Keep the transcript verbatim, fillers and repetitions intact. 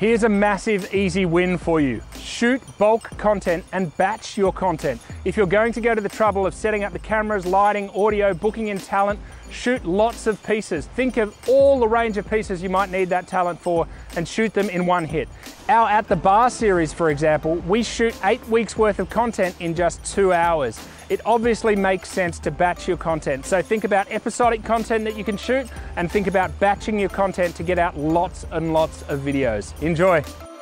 Here's a massive, easy win for you. Shoot bulk content and batch your content. If you're going to go to the trouble of setting up the cameras, lighting, audio, booking in talent, shoot lots of pieces. Think of all the range of pieces you might need that talent for and shoot them in one hit. Our At the Bar series, for example, we shoot eight weeks worth of content in just two hours. It obviously makes sense to batch your content. So think about episodic content that you can shoot and think about batching your content to get out lots and lots of videos. Enjoy.